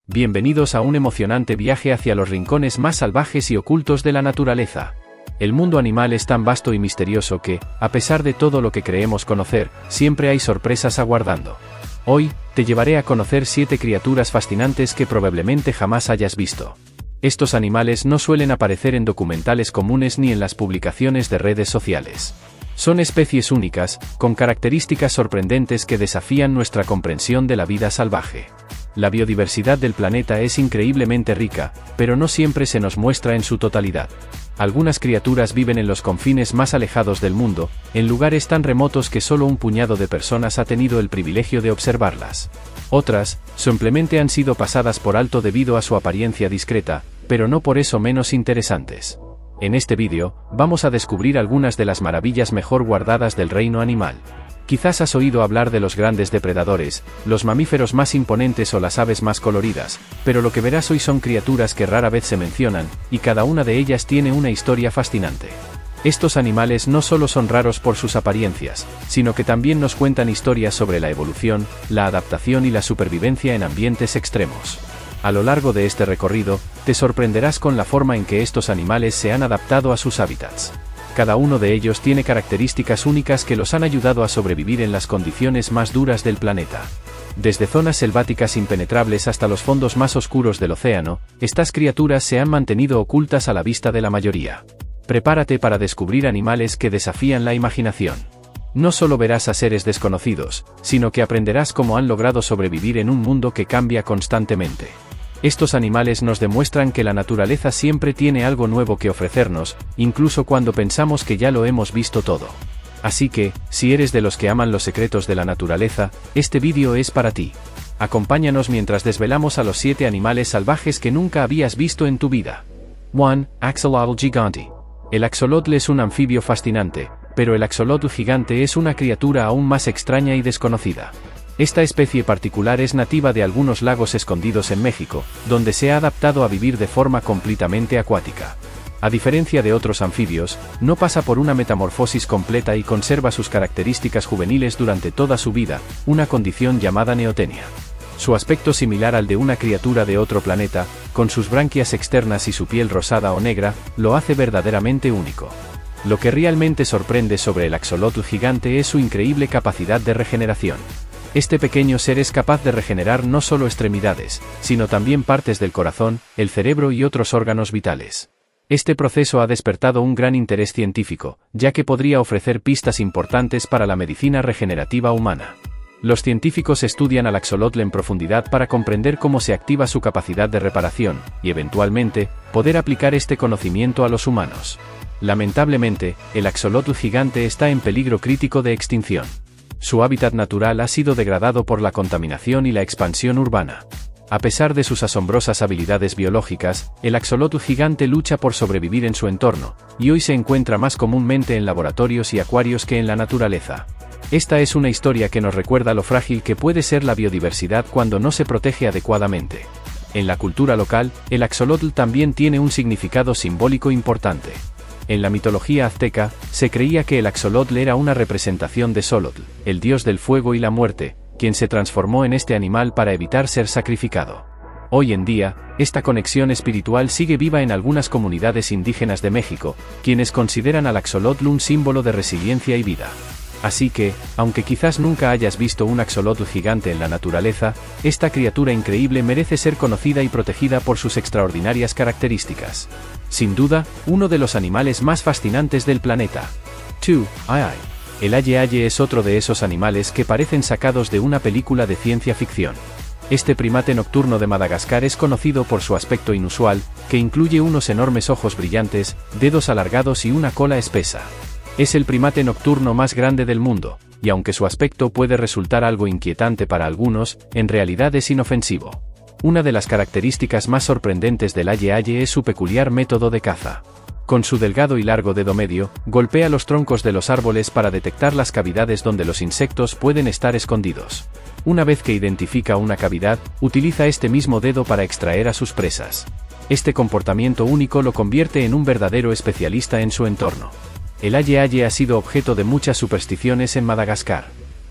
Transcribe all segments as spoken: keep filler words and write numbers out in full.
Bienvenidos a un emocionante viaje hacia los rincones más salvajes y ocultos de la naturaleza. El mundo animal es tan vasto y misterioso que, a pesar de todo lo que creemos conocer, siempre hay sorpresas aguardando. Hoy, te llevaré a conocer siete criaturas fascinantes que probablemente jamás hayas visto. Estos animales no suelen aparecer en documentales comunes ni en las publicaciones de redes sociales. Son especies únicas, con características sorprendentes que desafían nuestra comprensión de la vida salvaje. La biodiversidad del planeta es increíblemente rica, pero no siempre se nos muestra en su totalidad. Algunas criaturas viven en los confines más alejados del mundo, en lugares tan remotos que solo un puñado de personas ha tenido el privilegio de observarlas. Otras, simplemente han sido pasadas por alto debido a su apariencia discreta, pero no por eso menos interesantes. En este vídeo, vamos a descubrir algunas de las maravillas mejor guardadas del reino animal. Quizás has oído hablar de los grandes depredadores, los mamíferos más imponentes o las aves más coloridas, pero lo que verás hoy son criaturas que rara vez se mencionan, y cada una de ellas tiene una historia fascinante. Estos animales no solo son raros por sus apariencias, sino que también nos cuentan historias sobre la evolución, la adaptación y la supervivencia en ambientes extremos. A lo largo de este recorrido, te sorprenderás con la forma en que estos animales se han adaptado a sus hábitats. Cada uno de ellos tiene características únicas que los han ayudado a sobrevivir en las condiciones más duras del planeta. Desde zonas selváticas impenetrables hasta los fondos más oscuros del océano, estas criaturas se han mantenido ocultas a la vista de la mayoría. Prepárate para descubrir animales que desafían la imaginación. No solo verás a seres desconocidos, sino que aprenderás cómo han logrado sobrevivir en un mundo que cambia constantemente. Estos animales nos demuestran que la naturaleza siempre tiene algo nuevo que ofrecernos, incluso cuando pensamos que ya lo hemos visto todo. Así que, si eres de los que aman los secretos de la naturaleza, este vídeo es para ti. Acompáñanos mientras desvelamos a los siete animales salvajes que nunca habías visto en tu vida. uno. Axolotl gigante. El axolotl es un anfibio fascinante, pero el axolotl gigante es una criatura aún más extraña y desconocida. Esta especie particular es nativa de algunos lagos escondidos en México, donde se ha adaptado a vivir de forma completamente acuática. A diferencia de otros anfibios, no pasa por una metamorfosis completa y conserva sus características juveniles durante toda su vida, una condición llamada neotenia. Su aspecto similar al de una criatura de otro planeta, con sus branquias externas y su piel rosada o negra, lo hace verdaderamente único. Lo que realmente sorprende sobre el axolotl gigante es su increíble capacidad de regeneración. Este pequeño ser es capaz de regenerar no solo extremidades, sino también partes del corazón, el cerebro y otros órganos vitales. Este proceso ha despertado un gran interés científico, ya que podría ofrecer pistas importantes para la medicina regenerativa humana. Los científicos estudian al axolotl en profundidad para comprender cómo se activa su capacidad de reparación, y eventualmente, poder aplicar este conocimiento a los humanos. Lamentablemente, el axolotl gigante está en peligro crítico de extinción. Su hábitat natural ha sido degradado por la contaminación y la expansión urbana. A pesar de sus asombrosas habilidades biológicas, el axolotl gigante lucha por sobrevivir en su entorno, y hoy se encuentra más comúnmente en laboratorios y acuarios que en la naturaleza. Esta es una historia que nos recuerda lo frágil que puede ser la biodiversidad cuando no se protege adecuadamente. En la cultura local, el axolotl también tiene un significado simbólico importante. En la mitología azteca, se creía que el axolotl era una representación de Xolotl, el dios del fuego y la muerte, quien se transformó en este animal para evitar ser sacrificado. Hoy en día, esta conexión espiritual sigue viva en algunas comunidades indígenas de México, quienes consideran al axolotl un símbolo de resiliencia y vida. Así que, aunque quizás nunca hayas visto un axolotl gigante en la naturaleza, esta criatura increíble merece ser conocida y protegida por sus extraordinarias características. Sin duda, uno de los animales más fascinantes del planeta. dos. Aye-aye. El aye-aye es otro de esos animales que parecen sacados de una película de ciencia ficción. Este primate nocturno de Madagascar es conocido por su aspecto inusual, que incluye unos enormes ojos brillantes, dedos alargados y una cola espesa. Es el primate nocturno más grande del mundo, y aunque su aspecto puede resultar algo inquietante para algunos, en realidad es inofensivo. Una de las características más sorprendentes del aye-aye es su peculiar método de caza. Con su delgado y largo dedo medio, golpea los troncos de los árboles para detectar las cavidades donde los insectos pueden estar escondidos. Una vez que identifica una cavidad, utiliza este mismo dedo para extraer a sus presas. Este comportamiento único lo convierte en un verdadero especialista en su entorno. El aye-aye ha sido objeto de muchas supersticiones en Madagascar.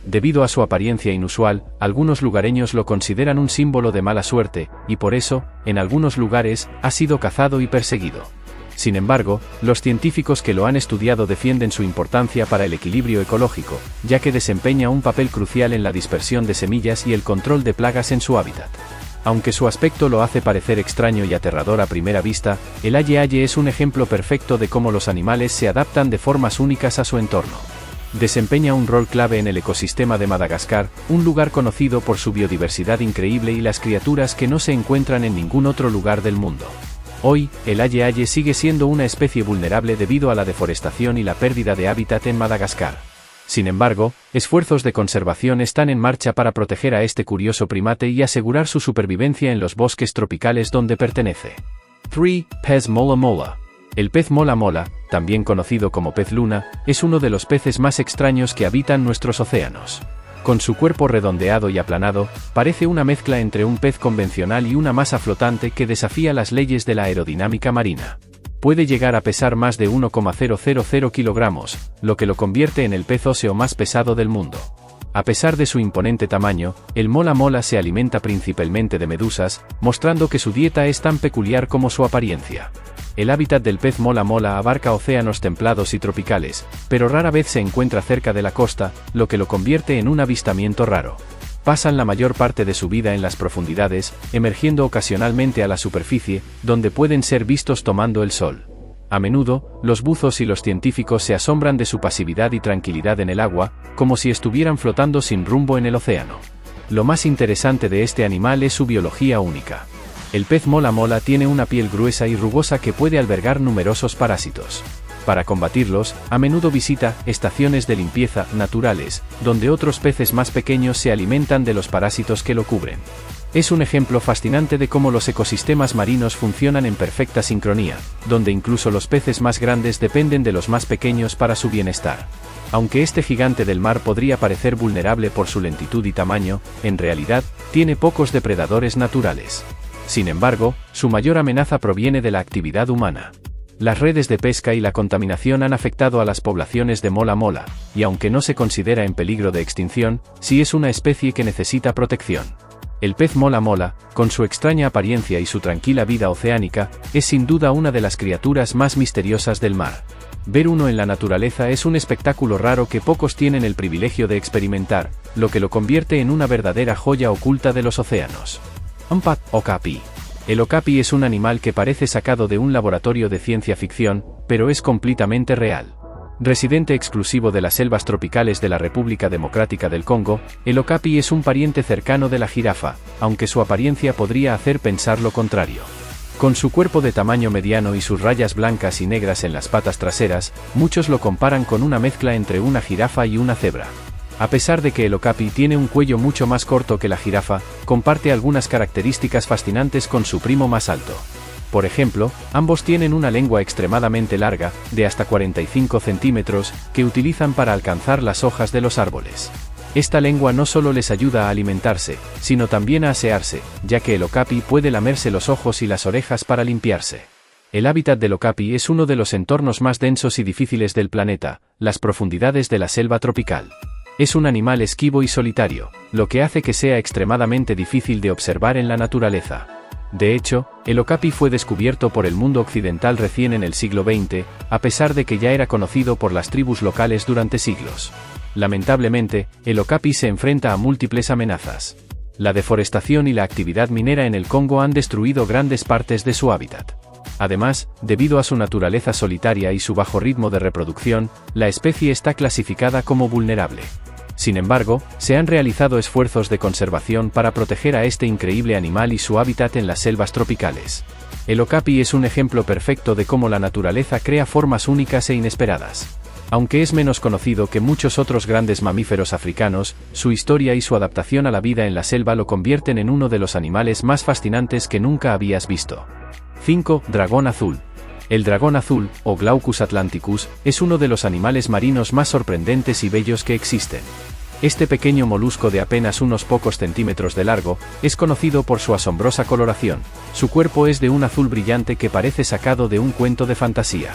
Debido a su apariencia inusual, algunos lugareños lo consideran un símbolo de mala suerte, y por eso, en algunos lugares, ha sido cazado y perseguido. Sin embargo, los científicos que lo han estudiado defienden su importancia para el equilibrio ecológico, ya que desempeña un papel crucial en la dispersión de semillas y el control de plagas en su hábitat. Aunque su aspecto lo hace parecer extraño y aterrador a primera vista, el aye-aye es un ejemplo perfecto de cómo los animales se adaptan de formas únicas a su entorno. Desempeña un rol clave en el ecosistema de Madagascar, un lugar conocido por su biodiversidad increíble y las criaturas que no se encuentran en ningún otro lugar del mundo. Hoy, el aye-aye sigue siendo una especie vulnerable debido a la deforestación y la pérdida de hábitat en Madagascar. Sin embargo, esfuerzos de conservación están en marcha para proteger a este curioso primate y asegurar su supervivencia en los bosques tropicales donde pertenece. tres. Pez mola mola. El pez mola mola, también conocido como pez luna, es uno de los peces más extraños que habitan nuestros océanos. Con su cuerpo redondeado y aplanado, parece una mezcla entre un pez convencional y una masa flotante que desafía las leyes de la aerodinámica marina. Puede llegar a pesar más de uno coma cero cero cero kilogramos, lo que lo convierte en el pez óseo más pesado del mundo. A pesar de su imponente tamaño, el mola mola se alimenta principalmente de medusas, mostrando que su dieta es tan peculiar como su apariencia. El hábitat del pez mola mola abarca océanos templados y tropicales, pero rara vez se encuentra cerca de la costa, lo que lo convierte en un avistamiento raro. Pasan la mayor parte de su vida en las profundidades, emergiendo ocasionalmente a la superficie, donde pueden ser vistos tomando el sol. A menudo, los buzos y los científicos se asombran de su pasividad y tranquilidad en el agua, como si estuvieran flotando sin rumbo en el océano. Lo más interesante de este animal es su biología única. El pez mola mola tiene una piel gruesa y rugosa que puede albergar numerosos parásitos. Para combatirlos, a menudo visita estaciones de limpieza naturales, donde otros peces más pequeños se alimentan de los parásitos que lo cubren. Es un ejemplo fascinante de cómo los ecosistemas marinos funcionan en perfecta sincronía, donde incluso los peces más grandes dependen de los más pequeños para su bienestar. Aunque este gigante del mar podría parecer vulnerable por su lentitud y tamaño, en realidad, tiene pocos depredadores naturales. Sin embargo, su mayor amenaza proviene de la actividad humana. Las redes de pesca y la contaminación han afectado a las poblaciones de mola mola, y aunque no se considera en peligro de extinción, sí es una especie que necesita protección. El pez mola mola, con su extraña apariencia y su tranquila vida oceánica, es sin duda una de las criaturas más misteriosas del mar. Ver uno en la naturaleza es un espectáculo raro que pocos tienen el privilegio de experimentar, lo que lo convierte en una verdadera joya oculta de los océanos. Umpat okapi. El okapi es un animal que parece sacado de un laboratorio de ciencia ficción, pero es completamente real. Residente exclusivo de las selvas tropicales de la República Democrática del Congo, el okapi es un pariente cercano de la jirafa, aunque su apariencia podría hacer pensar lo contrario. Con su cuerpo de tamaño mediano y sus rayas blancas y negras en las patas traseras, muchos lo comparan con una mezcla entre una jirafa y una cebra. A pesar de que el okapi tiene un cuello mucho más corto que la jirafa, comparte algunas características fascinantes con su primo más alto. Por ejemplo, ambos tienen una lengua extremadamente larga, de hasta cuarenta y cinco centímetros, que utilizan para alcanzar las hojas de los árboles. Esta lengua no solo les ayuda a alimentarse, sino también a asearse, ya que el okapi puede lamerse los ojos y las orejas para limpiarse. El hábitat del okapi es uno de los entornos más densos y difíciles del planeta, las profundidades de la selva tropical. Es un animal esquivo y solitario, lo que hace que sea extremadamente difícil de observar en la naturaleza. De hecho, el okapi fue descubierto por el mundo occidental recién en el siglo veinte, a pesar de que ya era conocido por las tribus locales durante siglos. Lamentablemente, el okapi se enfrenta a múltiples amenazas. La deforestación y la actividad minera en el Congo han destruido grandes partes de su hábitat. Además, debido a su naturaleza solitaria y su bajo ritmo de reproducción, la especie está clasificada como vulnerable. Sin embargo, se han realizado esfuerzos de conservación para proteger a este increíble animal y su hábitat en las selvas tropicales. El okapi es un ejemplo perfecto de cómo la naturaleza crea formas únicas e inesperadas. Aunque es menos conocido que muchos otros grandes mamíferos africanos, su historia y su adaptación a la vida en la selva lo convierten en uno de los animales más fascinantes que nunca habías visto. cinco. Dragón azul. El dragón azul, o Glaucus atlanticus, es uno de los animales marinos más sorprendentes y bellos que existen. Este pequeño molusco de apenas unos pocos centímetros de largo, es conocido por su asombrosa coloración. Su cuerpo es de un azul brillante que parece sacado de un cuento de fantasía.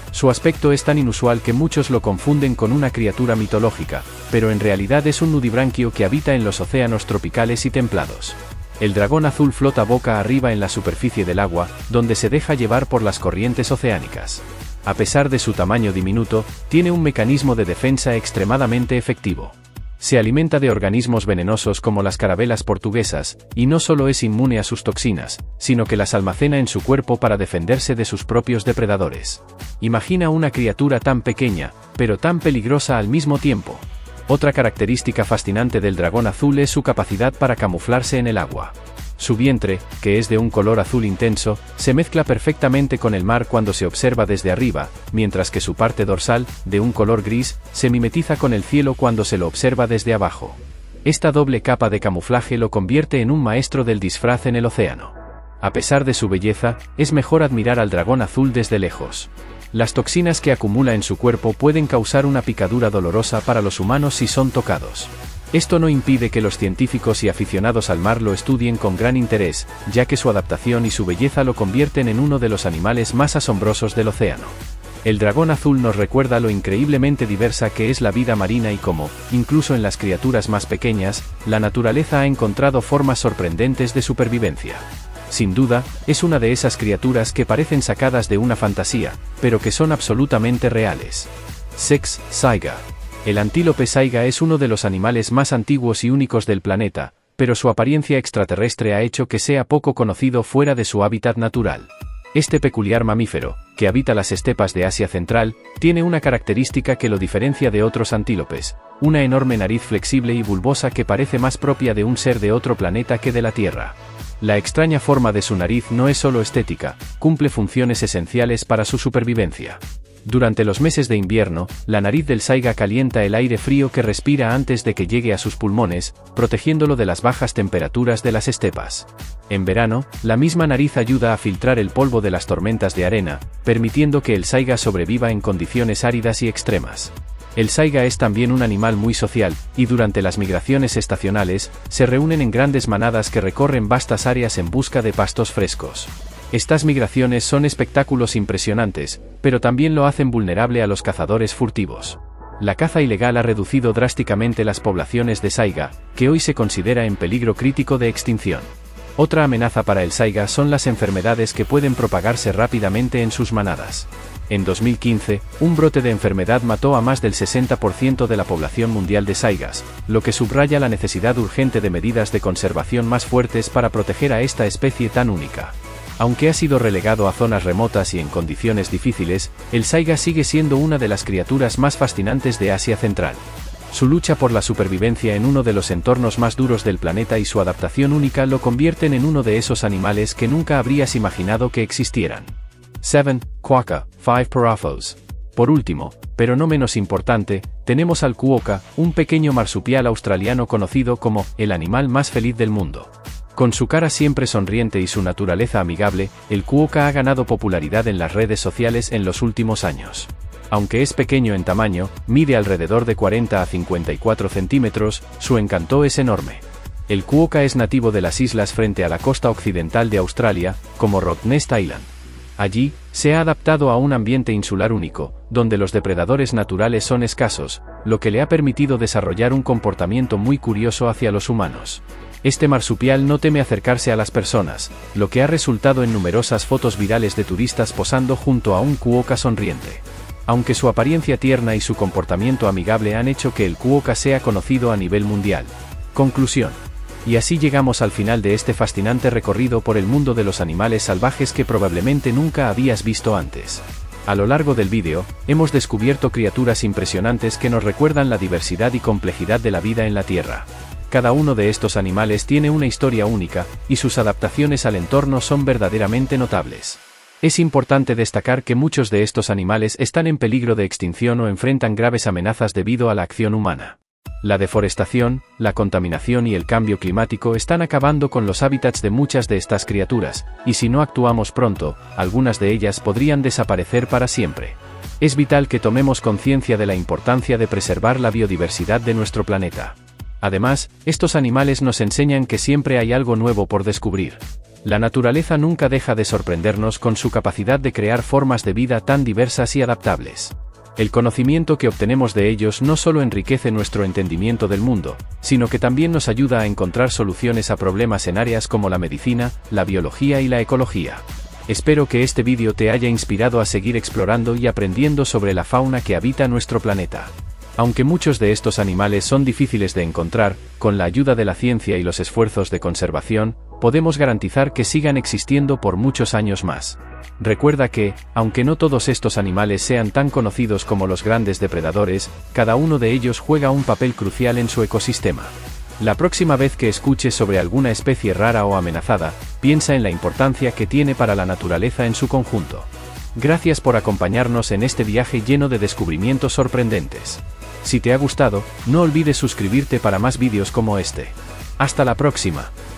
Su aspecto es tan inusual que muchos lo confunden con una criatura mitológica, pero en realidad es un nudibranquio que habita en los océanos tropicales y templados. El dragón azul flota boca arriba en la superficie del agua, donde se deja llevar por las corrientes oceánicas. A pesar de su tamaño diminuto, tiene un mecanismo de defensa extremadamente efectivo. Se alimenta de organismos venenosos como las carabelas portuguesas, y no solo es inmune a sus toxinas, sino que las almacena en su cuerpo para defenderse de sus propios depredadores. Imagina una criatura tan pequeña, pero tan peligrosa al mismo tiempo. Otra característica fascinante del dragón azul es su capacidad para camuflarse en el agua. Su vientre, que es de un color azul intenso, se mezcla perfectamente con el mar cuando se observa desde arriba, mientras que su parte dorsal, de un color gris, se mimetiza con el cielo cuando se lo observa desde abajo. Esta doble capa de camuflaje lo convierte en un maestro del disfraz en el océano. A pesar de su belleza, es mejor admirar al dragón azul desde lejos. Las toxinas que acumula en su cuerpo pueden causar una picadura dolorosa para los humanos si son tocados. Esto no impide que los científicos y aficionados al mar lo estudien con gran interés, ya que su adaptación y su belleza lo convierten en uno de los animales más asombrosos del océano. El dragón azul nos recuerda lo increíblemente diversa que es la vida marina y cómo, incluso en las criaturas más pequeñas, la naturaleza ha encontrado formas sorprendentes de supervivencia. Sin duda, es una de esas criaturas que parecen sacadas de una fantasía, pero que son absolutamente reales. seis. Saiga. El antílope saiga es uno de los animales más antiguos y únicos del planeta, pero su apariencia extraterrestre ha hecho que sea poco conocido fuera de su hábitat natural. Este peculiar mamífero, que habita las estepas de Asia Central, tiene una característica que lo diferencia de otros antílopes: una enorme nariz flexible y bulbosa que parece más propia de un ser de otro planeta que de la Tierra. La extraña forma de su nariz no es solo estética, cumple funciones esenciales para su supervivencia. Durante los meses de invierno, la nariz del saiga calienta el aire frío que respira antes de que llegue a sus pulmones, protegiéndolo de las bajas temperaturas de las estepas. En verano, la misma nariz ayuda a filtrar el polvo de las tormentas de arena, permitiendo que el saiga sobreviva en condiciones áridas y extremas. El saiga es también un animal muy social, y durante las migraciones estacionales, se reúnen en grandes manadas que recorren vastas áreas en busca de pastos frescos. Estas migraciones son espectáculos impresionantes, pero también lo hacen vulnerable a los cazadores furtivos. La caza ilegal ha reducido drásticamente las poblaciones de saiga, que hoy se considera en peligro crítico de extinción. Otra amenaza para el saiga son las enfermedades que pueden propagarse rápidamente en sus manadas. En dos mil quince, un brote de enfermedad mató a más del sesenta por ciento de la población mundial de saigas, lo que subraya la necesidad urgente de medidas de conservación más fuertes para proteger a esta especie tan única. Aunque ha sido relegado a zonas remotas y en condiciones difíciles, el saiga sigue siendo una de las criaturas más fascinantes de Asia Central. Su lucha por la supervivencia en uno de los entornos más duros del planeta y su adaptación única lo convierten en uno de esos animales que nunca habrías imaginado que existieran. siete. Quokka, cinco Paraphos. Por último, pero no menos importante, tenemos al quokka, un pequeño marsupial australiano conocido como el animal más feliz del mundo. Con su cara siempre sonriente y su naturaleza amigable, el quokka ha ganado popularidad en las redes sociales en los últimos años. Aunque es pequeño en tamaño, mide alrededor de cuarenta a cincuenta y cuatro centímetros, su encanto es enorme. El quokka es nativo de las islas frente a la costa occidental de Australia, como Rottnest Island. Allí, se ha adaptado a un ambiente insular único, donde los depredadores naturales son escasos, lo que le ha permitido desarrollar un comportamiento muy curioso hacia los humanos. Este marsupial no teme acercarse a las personas, lo que ha resultado en numerosas fotos virales de turistas posando junto a un quokka sonriente. Aunque su apariencia tierna y su comportamiento amigable han hecho que el quokka sea conocido a nivel mundial. Conclusión. Y así llegamos al final de este fascinante recorrido por el mundo de los animales salvajes que probablemente nunca habías visto antes. A lo largo del vídeo, hemos descubierto criaturas impresionantes que nos recuerdan la diversidad y complejidad de la vida en la Tierra. Cada uno de estos animales tiene una historia única, y sus adaptaciones al entorno son verdaderamente notables. Es importante destacar que muchos de estos animales están en peligro de extinción o enfrentan graves amenazas debido a la acción humana. La deforestación, la contaminación y el cambio climático están acabando con los hábitats de muchas de estas criaturas, y si no actuamos pronto, algunas de ellas podrían desaparecer para siempre. Es vital que tomemos conciencia de la importancia de preservar la biodiversidad de nuestro planeta. Además, estos animales nos enseñan que siempre hay algo nuevo por descubrir. La naturaleza nunca deja de sorprendernos con su capacidad de crear formas de vida tan diversas y adaptables. El conocimiento que obtenemos de ellos no solo enriquece nuestro entendimiento del mundo, sino que también nos ayuda a encontrar soluciones a problemas en áreas como la medicina, la biología y la ecología. Espero que este vídeo te haya inspirado a seguir explorando y aprendiendo sobre la fauna que habita nuestro planeta. Aunque muchos de estos animales son difíciles de encontrar, con la ayuda de la ciencia y los esfuerzos de conservación, podemos garantizar que sigan existiendo por muchos años más. Recuerda que, aunque no todos estos animales sean tan conocidos como los grandes depredadores, cada uno de ellos juega un papel crucial en su ecosistema. La próxima vez que escuches sobre alguna especie rara o amenazada, piensa en la importancia que tiene para la naturaleza en su conjunto. Gracias por acompañarnos en este viaje lleno de descubrimientos sorprendentes. Si te ha gustado, no olvides suscribirte para más vídeos como este. Hasta la próxima.